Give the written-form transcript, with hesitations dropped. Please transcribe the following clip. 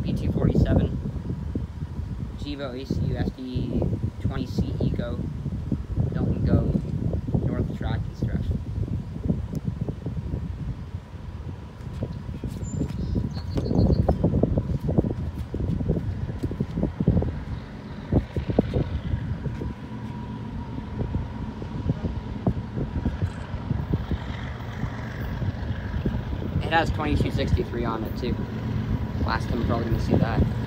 CP 247, Gevo ACU SD 20C Eco, Milton GO, north track, east direction. It has 2263 on it too. Last time we're probably going to see that.